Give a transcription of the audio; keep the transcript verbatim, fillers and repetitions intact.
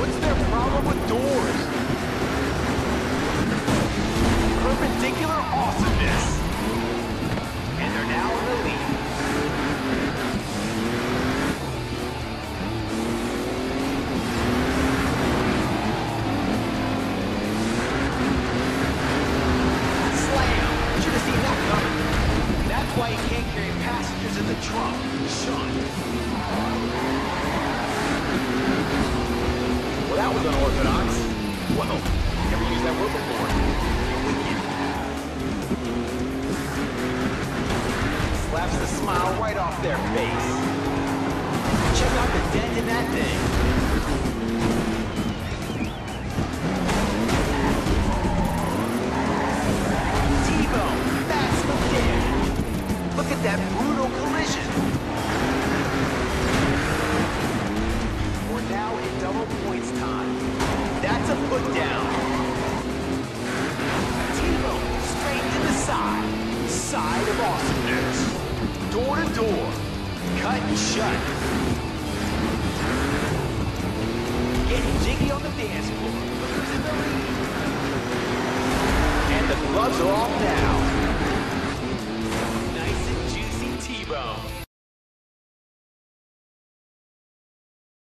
What's their problem with doors? Perpendicular awesomeness. And they're now in the lead. Slam! Should have seen that coming. That's why you can't carry passengers in the trunk, Sean. Well, that was unorthodox. Well, never used that word before. Wicked. Slaps the smile right off their face. Check out the dent in that thing. T-bone, maximum damage. Look at that brutal collision. We're now in double points time. That's a put down. T-bone straight to the side. Side of awesomeness. Door to door. Cut and shut. Getting jiggy on the dance floor. Losing the lead. And the gloves are off now.